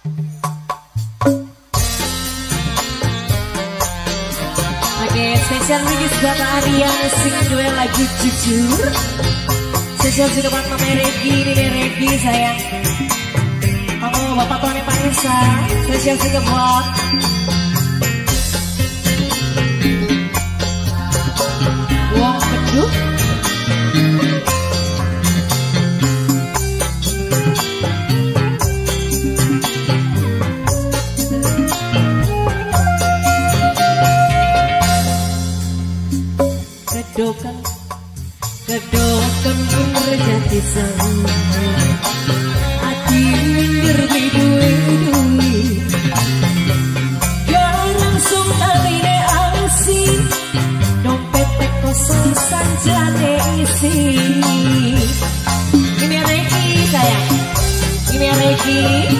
Oke, spesial remix buat Aryan sing duel lagu jujur. Spesial juga buat Mama Regi, Nini Regi sayang. Oh, Bapak Tony Panesa, spesial juga buat Wong Beduk. Kedokan umur jati sang hati minder bidui garang sungkali ne angsi dompet kosong sanjane isi. Ini Reki sayang, ini Reki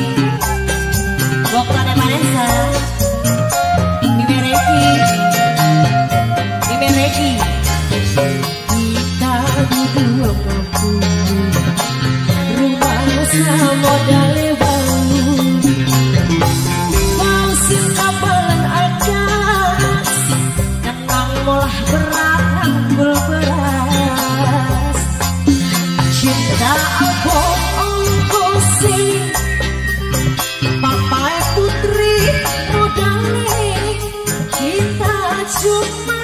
Bokane Vanessa, ini Reki, ini Reki. Kita berdua mampu rumah modalnya bangun mau singkapan ajas kenang molah berat anggul beras cinta aku ongkosi papai putri modalnya kita cuma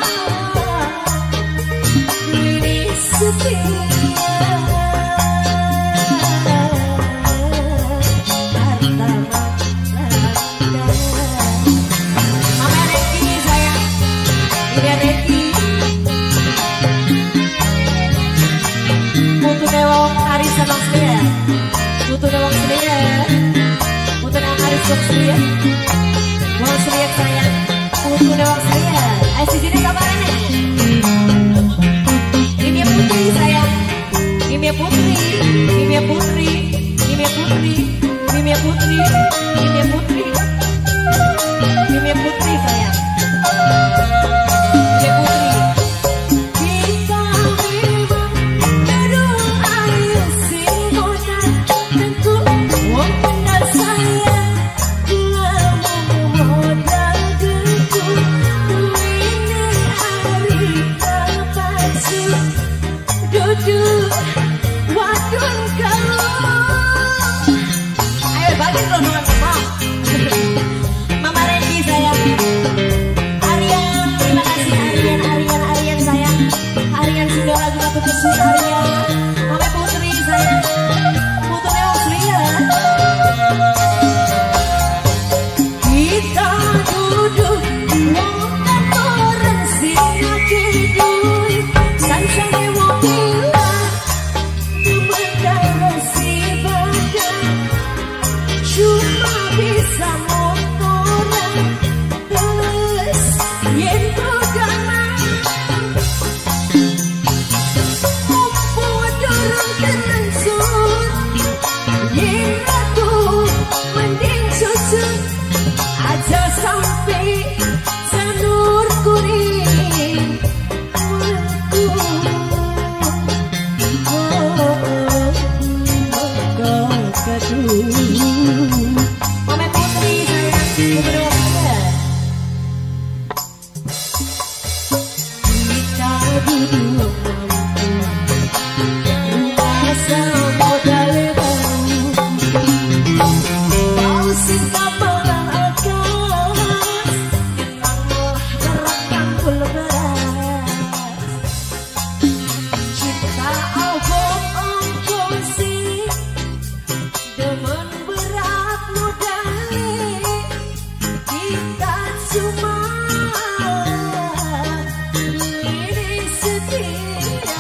Wong Sriya sayang, putu Wong Sriya. Ayo sini kabarnya nih. Ini putri sayang, ini putri, ini putri, ini putri, ini putri, ini putri, ini putri sayang. Ini putri. Kita memang berdua ayo simbonan tentu wong benar sayang. Duduk wadun kamu. Ayo bagi rombongan semua. Mama Regi sayang. Aryan, terima kasih Aryan sayang. Aryan sudah lagu aku kecil Aryan. Mama Putri sayang. Putunya Wong Sriya. Kita duduk wong orang sinake duit sansane wong cuma bisa motoran terus yen dodanan opo dorong tenan sur yen aku mending susun aja sampai sanur kuring Mama Putri sayang, Putri Wong. Kita berdua mampu rumah modalnya bangun mau singkapan agas kenang molah berat tanggul beras cinta aku ongkosi demen berat modalnya kita cuma diri setia.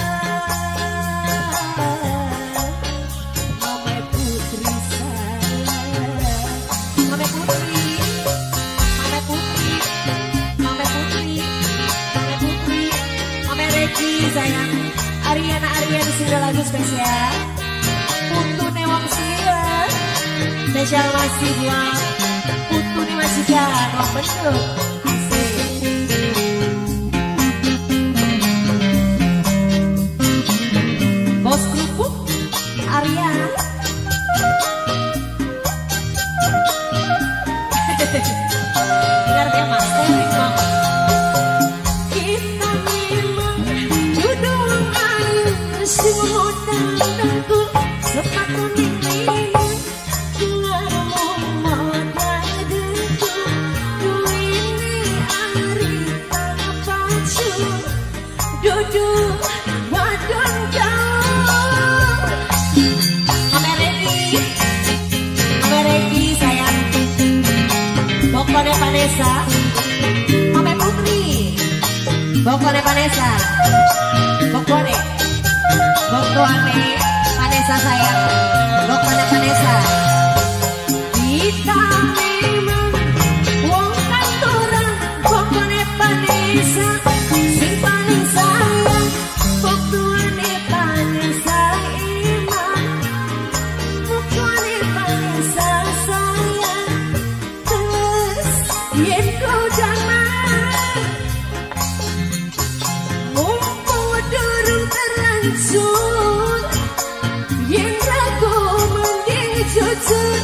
Mama Putri sayang, Mama Putri, Mama Putri, Mama Putri, Mama Putri, Mama Regi sayang. Aryan sudah lagu spesial putu Wong Sriya. Spesial masih buat putu nih masih kan Wong Beduk. Bos kerupuk Aryan. Vanessa, Mame Putri, Bokone Vanessa, Bokone Vanessa sayang, Bokone Vanessa. Kita memang wong kantoran, Bokone Vanessa, sing paling sayang, Bokone Vanessa imam, Bokone Vanessa sayang. Terus yen kau jangan mumpung durung terlanjur, yen ragu mending jujur.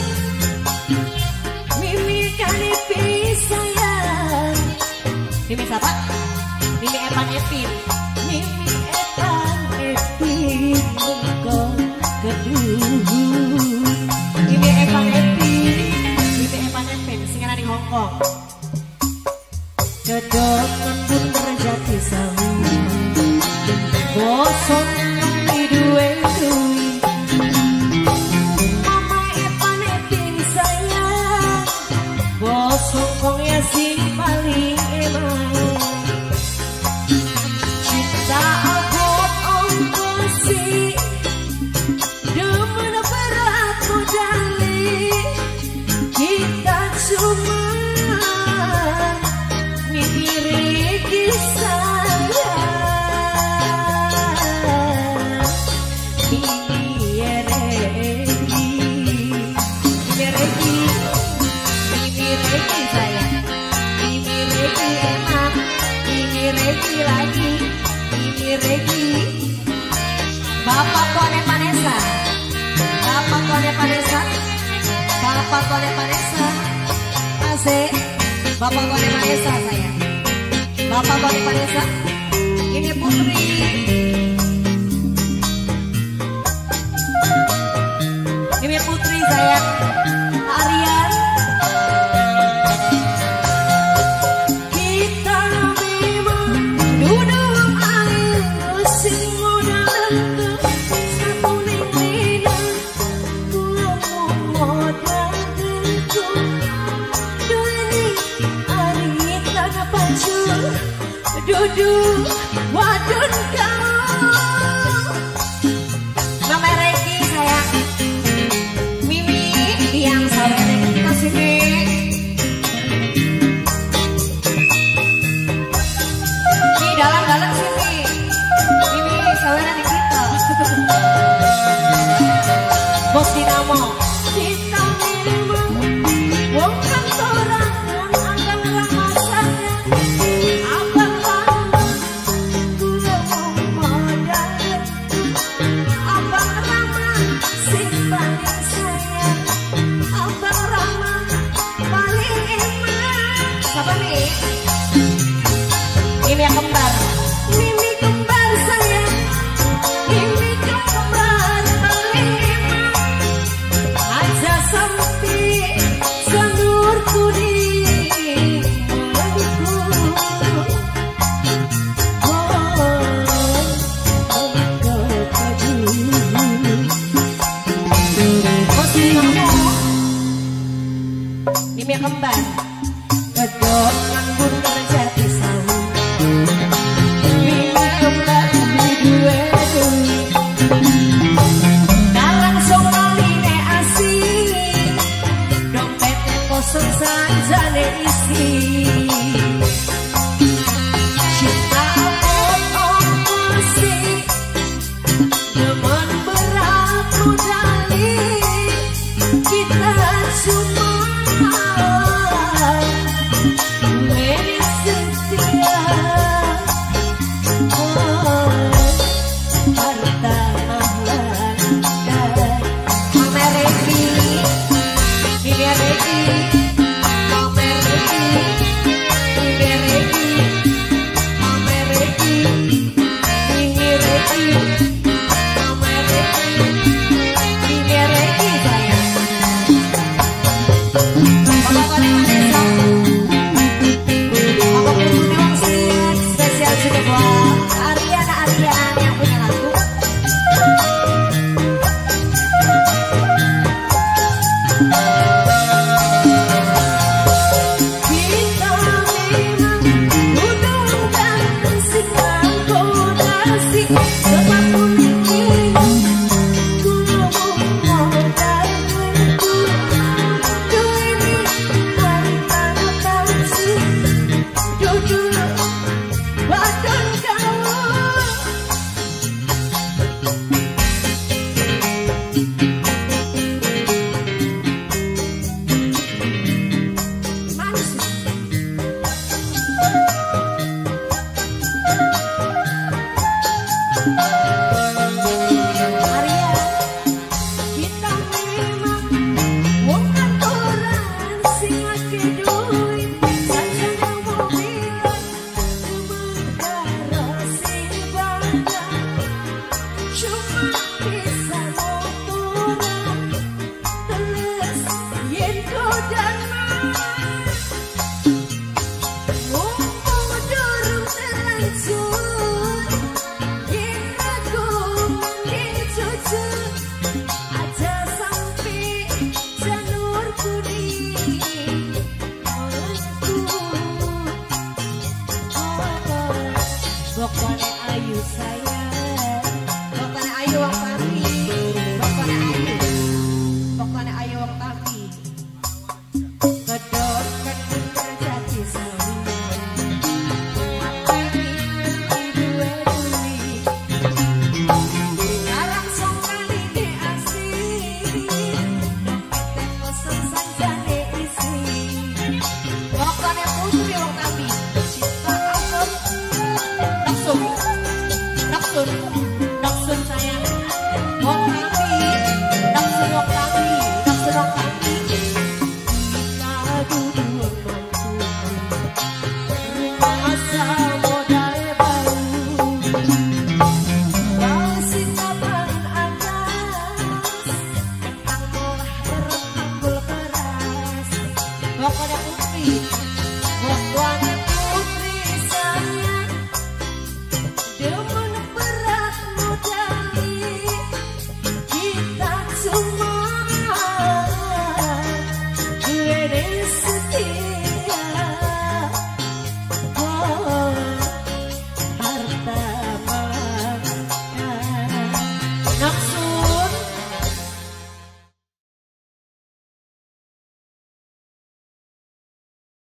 Mimi kanipi sayang, Mimi siapa? Mimi Epan Epin, Mimi Epan Epin engkau kedua. Mimi Epan Epin singanan di Hongkong. Kedokon pun terjadi sawi, bosok di duwe-duwe. Mama Epan Epin sayang, bosok kong ya sing paling emang. Cinta abot ongkosi, demen berat modali, kita cuma mikiri kisah. Bapak Kone Vanessa, Bapak Kone Vanessa, asik. Bapak Kone Vanessa sayang, Bapak Kone Vanessa, ini Putri. Ini Putri sayang, Aryan. Kita memang duduk air sing modal satu nilina, kula modal tentu. Doni ari tanah pancur, duduk wadon kau. Mama Reki sayang, Mimi yang sayang kita sini. Di dalam sini, Mimi sayang di kita. Bos Dinamo, kita memang wong kantoran yang akan ramah sayang. Abang Rama, kula mau modal. Abang Rama, sing paling sayang. Abang Rama, paling emang. Siapa nih? Ini yang kembar. Mimi kembar sayang. Mimi kembar paling emang. Aja sampai sanur kuning madiku. Mimi kembar. Kedokon pun terjadi sawi, Mimi kembar duwe-duwe. Dalang sokaline asik, dompetnya kosong sajane isi. Cinta abot ongkosi, demen berat modali, kita cuma Pokoknya putih